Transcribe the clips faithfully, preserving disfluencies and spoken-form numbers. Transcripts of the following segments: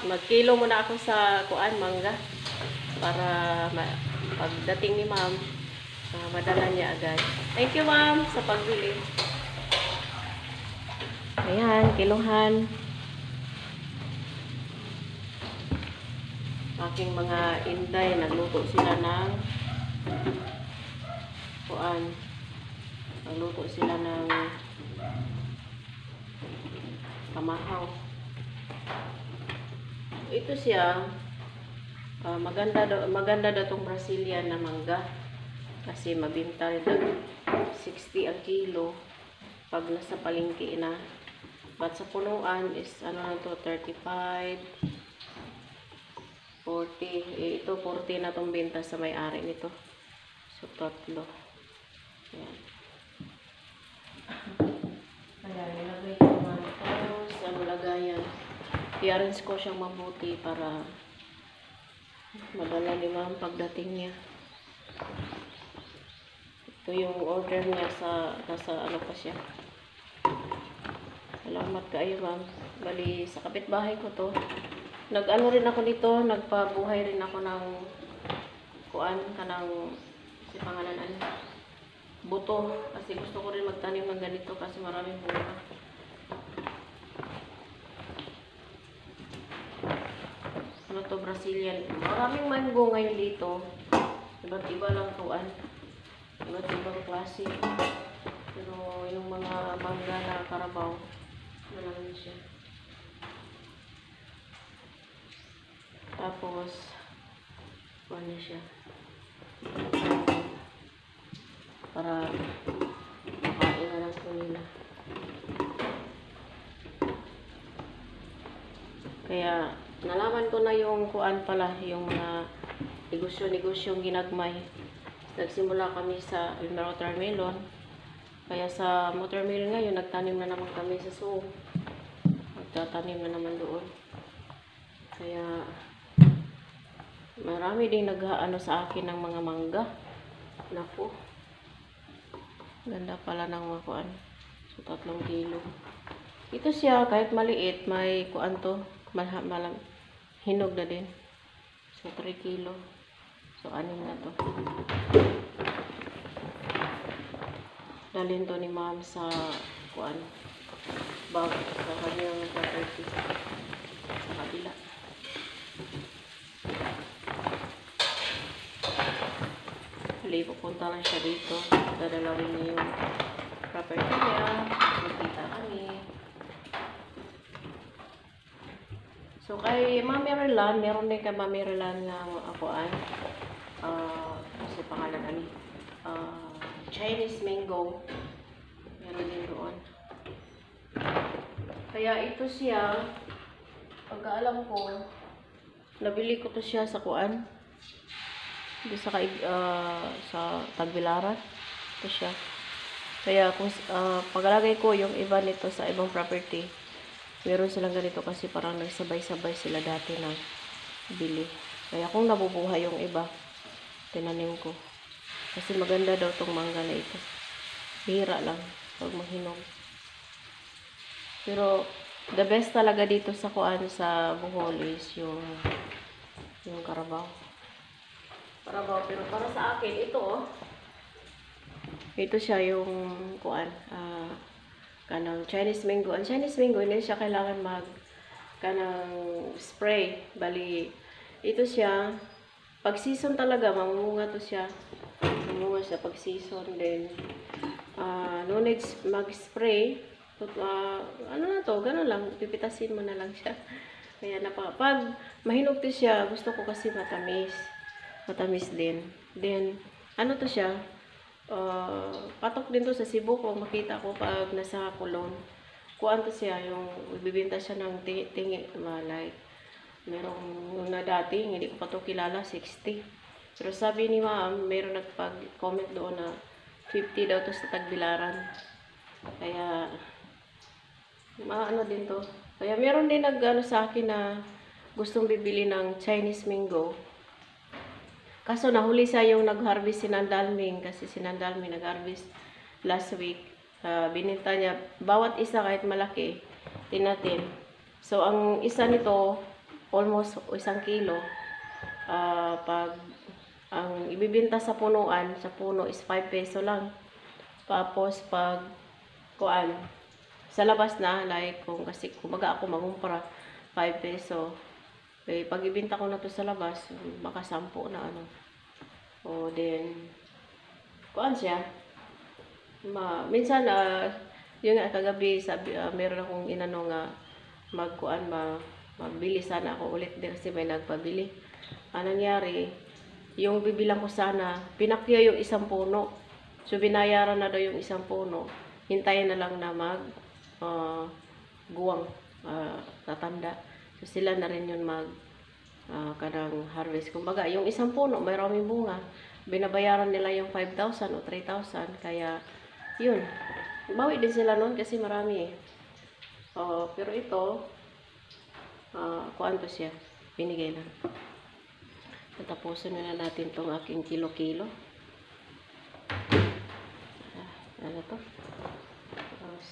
magkilo muna ako sa kuan mangga para ma pagdating ni ma'am, uh, madala niya agad. Thank you ma'am sa pagbili. Ayan, kiluhan. Aking mga inday, nagluto sila ng kuan. Nagluto sila ng kamahaw. Ito siya, uh, maganda do, maganda daw tong Brazilian na mangga kasi mabinta rin sixty ang kilo pag nasa palengke na. But sa punuan is ano na to, thirty-five, forty. Eh, ito forty na tong benta sa may-ari nito. So tatlo. Ayan. Kaya nilagay ko naman ito sa lagayan. I-arrange ko siyang mabuti para madala ni ma'am pagdating niya. Ito yung order niya sa nasa ano pa siya. Salamat kayo ma'am. Bali sa kapitbahay ko to. Nag-ano rin ako dito, nagpabuhay rin ako ng kuan kanang si pangalan ano, buto kasi gusto ko rin magtanim ng ganito kasi maraming bunga. Ano to, Brazilian. Maraming mango ngayon dito. Iba't iba lang tuan. Iba't ibang klase. Pero yung mga mangga na Carabao, malaki siya. Tapos, ano siya. Para makain na lang po nila. Kaya, nalaman ko na yung kuan pala, yung mga negosyo-negosyong ginagmay. Nagsimula kami sa watermelon. Kaya sa watermelon ngayon, nagtanim na naman kami sa suong. Magtatanim na naman doon. Kaya, marami ding nag-ano sa akin ng mga mangga. Naku. Ganda pala ng mga kuan. So, tatlong kilo. Ito siya, kahit maliit, may kuan to. Mal malam hinog na din. So, three kilo. So, anim na to. Dalhin to ni ma'am sa kuan bag sa kanyang property sa kabila. Hali, pupunta lang siya dito. Dadalawin niya yung property niya. Magkita kami. So, kay Mami Relan, meron din kay Mami Relan nga akuan. Uh, kasi pangalan ano? Uh, Chinese mango. Meron din doon. Kaya ito siya, pagkaalam ko, nabili ko to siya sa kuan. Dito sa, uh, sa Tagbilaran. Ito siya. Kaya kung uh, paglalagay ko yung iba nito sa ibang property, meron silang ganito kasi parang nagsabay-sabay sila dati na bili. Kaya kung nabubuhay yung iba, tinanim ko. Kasi maganda daw tong mangga na ito. Bihira lang pag maghinog. Pero the best talaga dito sa kuan sa Bohol is yung yung Carabao. Carabao, pero para sa akin ito oh. Ito siya yung kuan ah uh, kanang Chinese mango. Ang Chinese mango, hindi siya kailangan mag kanang spray. Bali, ito siya, pag season talaga, mamunga to siya. Mamunga siya pag season. Then, uh, no need mag-spray. Uh, ano na to, gano'n lang. Pipitasin mo na lang siya. Kaya napaka, pag mahinog to siya, gusto ko kasi matamis. Matamis din. Then, ano to siya, Uh, patok din to sa Cebu kung makita ko pag nasa Kulon. Kuan to siya, yung bibenta siya ng tingi, tingi like, merong na dati, hindi ko pa to kilala, sixty. Pero sabi ni ma'am, meron nagpag-comment doon na fifty daw to sa Tagbilaran. Kaya, maano din to. Kaya meron din nag-ano sa akin na gustong bibili ng Chinese mango. Kaso nahuli siya yung nag-harvest si Nandalming kasi si Nandalming nag-harvest last week. Uh, bininta niya bawat isa kahit malaki, tinatin. So ang isa nito almost isang kilo. Uh, pag ang ibibenta sa punuan, sa puno is five peso lang. Tapos pag kuan sa labas na, like kung kasi kumaga ako magumpara five peso. Eh, pag ibenta ko na to sa labas, baka sampo na ano. O then kuan siya. Ma, minsan uh, yung nga kagabi sabi uh, meron akong inano nga magkuan ma magbili sana ako ulit din kasi may nagpabili. Anong nangyari? Yung bibilang ko sana, pinakya yung isang puno. So, binayaran na daw yung isang puno. Hintayin na lang na mag uh, guwang, uh, tatanda. So, sila na rin yun mag uh, kanang harvest. Kumbaga, yung isang puno, mayroong bunga. Binabayaran nila yung five thousand o three thousand. Kaya, yun. Bawi din sila nun kasi marami eh. Uh, pero ito, uh, kuan to siya. Binigay lang. Tapusin na natin tong aking kilo-kilo. Ah, ano to? Tapos,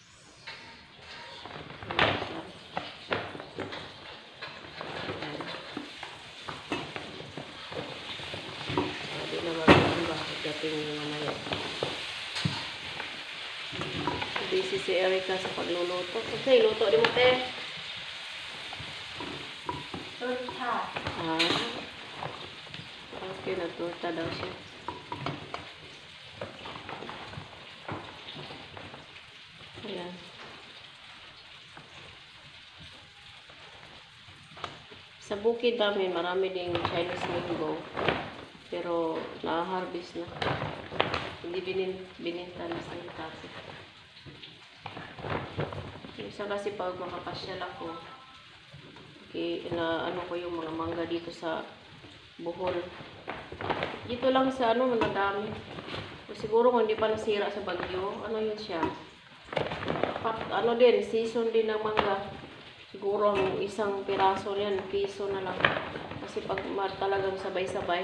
hindi naman ang bakit dating mamaya. Busy si Erica sa pagluluto. Okay, luto din mo, te. Ah. Okay, nagturta daw siya. Ayan. Sa bukid namin, marami ding Chinese mango. Pero, na-harvest na. Hindi binin, bininta na sa itasi. Isa kasi pag makapasyal ako, okay, na ano ko yung mga mangga dito sa Bohol. Dito lang sa ano, madami. Siguro kung hindi pa nasira sa bagyo, ano yun siya. Pat, ano din, season din ng mangga. Siguro ang isang piraso yan, piso na lang. Kasi pag talagang sabay-sabay.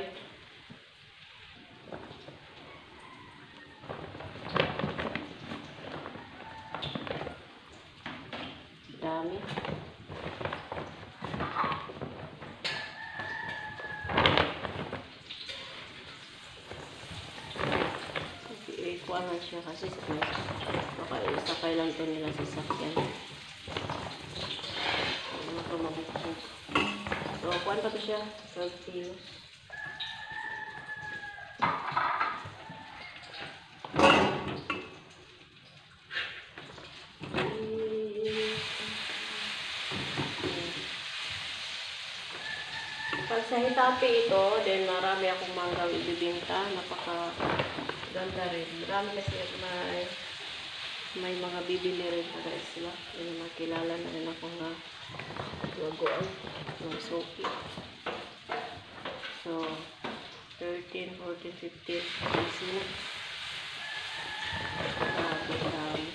Dami. Kuanan siya kasi baka isakay lang to nila sa sakyan. Ano ito mabukbuk. So, kuan pa to siya? twelve kilos. Pag sa hitapi ito, then marami akong manggang ibibinta. Napaka ganda rin. Marami kasi may, may mga bibili rin para sila. Yung makilala na rin ako nga gagoan ng soki. So, thirteen, fourteen, fifteen. Easy na. Grabe, marami.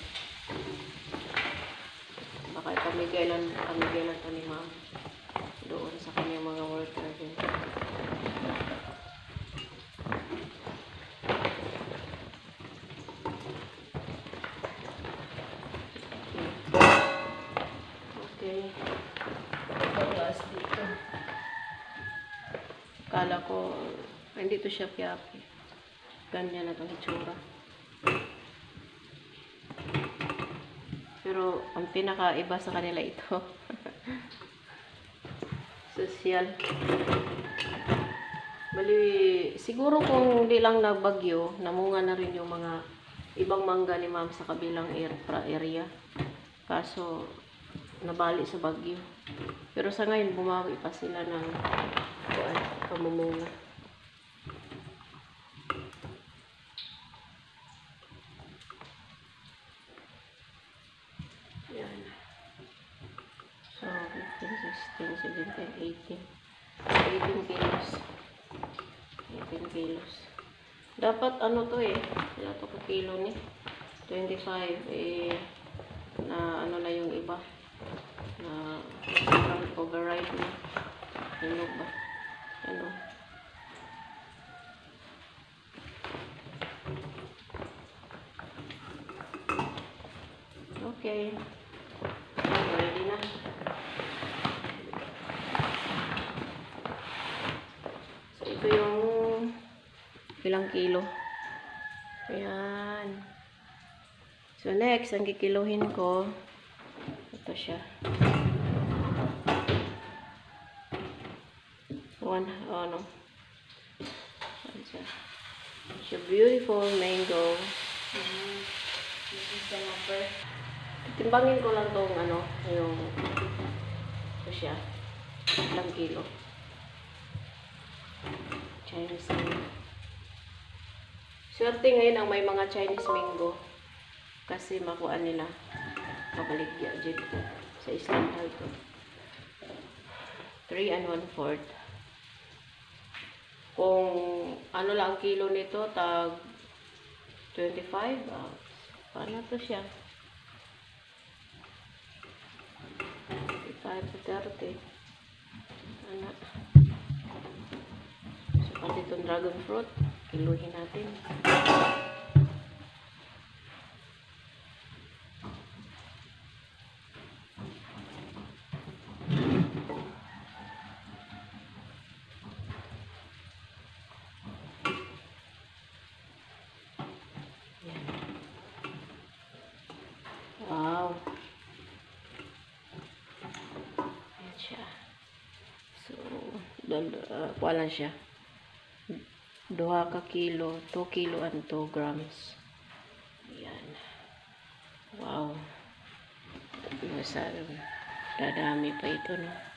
Baka ipamigay lang, pamigay lang ito ni ma'am. Doon sa kanyang mga worker din. Kala ko, hindi to siya piyapi. Ganyan na itong itsura. Pero, ang pinakaiba sa kanila ito. Social. Bali, siguro kung hindi lang nagbagyo, namunga na rin yung mga ibang mangga ni ma'am sa kabilang area. Kaso, nabali sa bagyo. Pero sa ngayon, bumawi pa sila ng kuan, pamumunga. Yan. So, fifteen, sixteen, seventeen, eighteen. eighteen kilos. eighteen kilos. Dapat ano to eh, wala to ka kilo ni. twenty-five eh, na ano na yung iba. Na parang override na. Ano ba? Ano? Okay. Ready na. ilang kilo. Ayan. So, next, ang kikiluhin ko, ito siya. One, oh no. Ano siya? It's a beautiful mango. Mm-hmm. This is the number. Timbangin ko lang tong ano, yung, ito siya. Ilang kilo. Chinese mango. Swerte ngayon ang may mga Chinese mango. Kasi makuha nila. Kabaligya dito. Sa Island Health. three and one fourth. Kung ano lang kilo nito, tag twenty-five. Ah, paano to siya? twenty-five to thirty. Ano? So, pati itong dragon fruit, kiluhin natin. Wow. Ayan siya. So, uh, kuha lang siya. Duha ka kilo, two kilo and two grams. Ayan. Wow. Masarap. Dadami pa ito, no?